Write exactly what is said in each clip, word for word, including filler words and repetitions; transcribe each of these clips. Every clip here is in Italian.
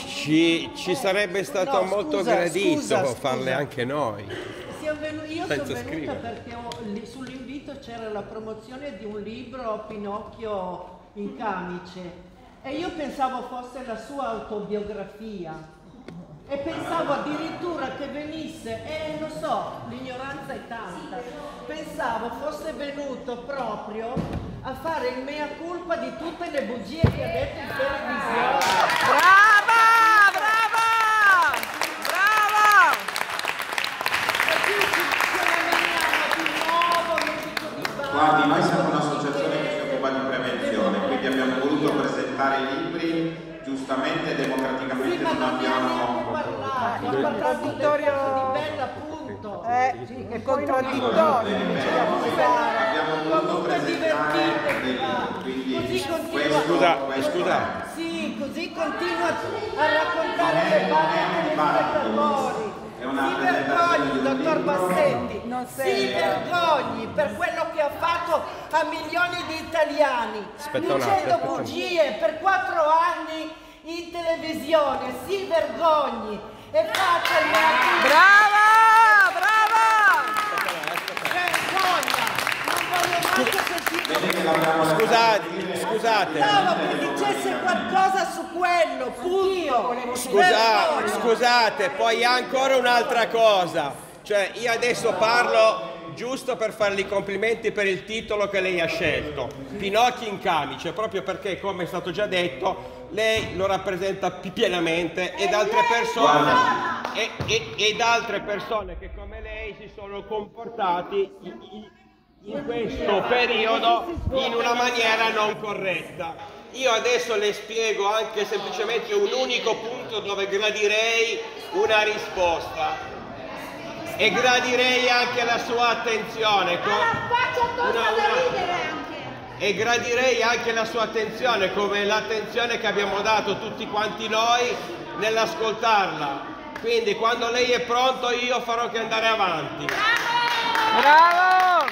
Ci, ci sarebbe stato no, molto scusa, gradito scusa, farle scusa. anche noi. Io sono venuta scrivere. perché ho, lì, sull'invito c'era la promozione di un libro, Pinocchio in camice, e io pensavo fosse la sua autobiografia. E pensavo addirittura che venisse, e lo so, l'ignoranza è tanta, pensavo fosse venuto proprio a fare il mea culpa di tutte le bugie che ha detto in televisione. Brava! Brava! Brava! E qui ce ne veniamo di nuovo, non dico di base. Guardi, noi siamo un'associazione che si occupa di prevenzione, quindi abbiamo voluto presentare i libri, giustamente democraticamente Sì, ma non non ne abbiamo abbiamo... parlato, Il contraddittorio di bella appunto. Eh, sì, che contraddittorio. Abbiamo voluto Comunque presentare divertitevi, dei va. libri, quindi Così continua. questo, Scusa, questo scusa. Sì, così continua a raccontare Non è- le non è balle un dei dibattito, spettatori. è una Si presentazione vergogni, di un dottor libro. Bassetti, Non si sei- vergogni per quello che ha fatto a milioni di italiani, Aspetta un dicendo attimo, aspetta un bugie per quattro anni in televisione, si vergogni e faccia il mea culpa. Brava! Brava! Vergogna! Non voglio manco sentire. Vede che l'abbiamo Scusate, scusate. Stava che dicesse qualcosa su quello, punto. Scusa, Vergogna. scusate, poi ancora un'altra cosa. Cioè, io adesso parlo giusto per fargli i complimenti per il titolo che lei ha scelto, Pinocchio in camice, proprio perché, come è stato già detto, lei lo rappresenta pi- pienamente ed altre persone e, e- ed altre persone che come lei si sono comportati in, in- in questo periodo in una maniera non corretta. Io adesso le spiego anche semplicemente un unico punto dove gradirei una risposta. E gradirei anche la sua attenzione. co- una- una- E gradirei anche la sua attenzione, come l'attenzione che abbiamo dato tutti quanti noi nell'ascoltarla. Quindi quando lei è pronto io farò che andare avanti. Bravo!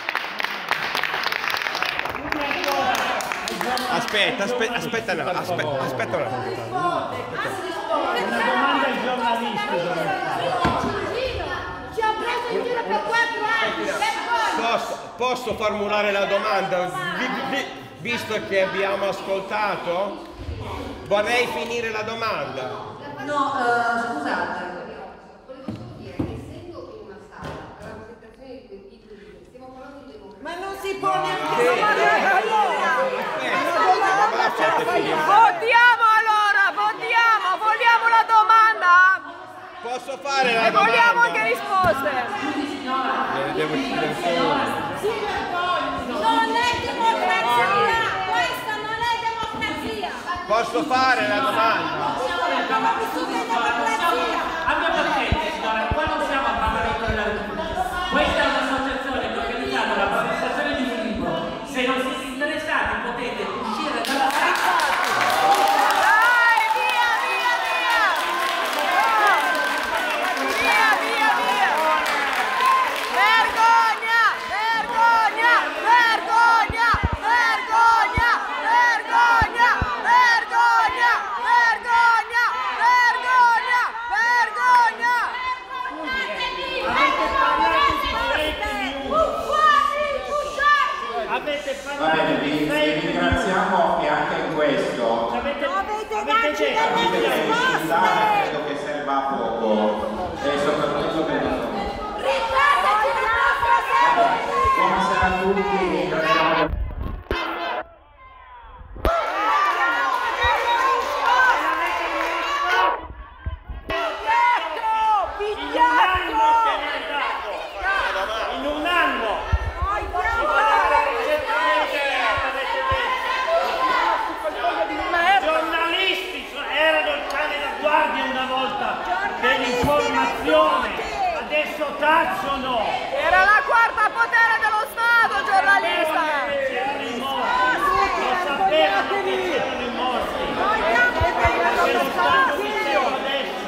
Aspetta, aspetta, aspetta, no, aspetta, aspetta un attimo. Una domanda ai giornalisti. Ci ha preso in giro per quattro anni, vergogna! Posso, posso formulare la domanda? Vi- vi- visto che abbiamo ascoltato, vorrei finire la domanda. No, eh, scusate. Volevo solo dire che essendo in una sala, la rappresentazione di quei titoli, stiamo parlando di democrazia. Ma non si può neanche Votiamo allora, votiamo, vogliamo la domanda Posso fare la e vogliamo domanda? anche risposte. Eh, devo decidere solo. Non è democrazia! Questa non è democrazia! Posso fare la domanda? Abbiamo vissuto in democrazia! Abbia pazienza, signora, qua non siamo al Parlamento della Repubblica. Questa è un'associazione che ha organizzato la presentazione di un libro. Se non siete interessati potete uscire dalla sala. Dai, via, via, via! Via, via, via! Vergogna! Vergogna! Vergogna! Vergogna! Vergogna! Vergogna! Vergogna! Vergogna! Vergogna! Avete Va parlato bene, di vi, vi fake news. ringraziamo e anche in questo Avete, Dovete avete darci detto delle capite che risposte! insultare credo che serva a poco e soprattutto per noi. Ricordaci la nostra sede! Buonasera a tutti, ringraziamo. in un anno che ne è dato. In un anno. I giornalisti so- erano il cane da guardia una volta dell'informazione, adesso tacciono. Era la quarta potere dello Stato, giornalista! C'erano i morti, lo sapevano che c'erano i morti. Se lo stanno dicendo adesso.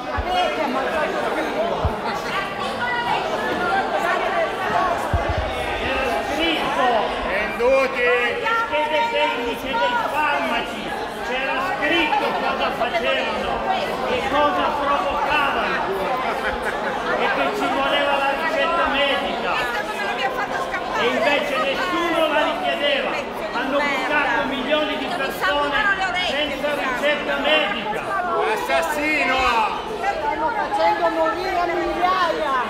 Era scritto Venduti! le schede tecniche dei farmaci, c'era scritto cosa facevano. assassino! Stanno facendo morire a migliaia!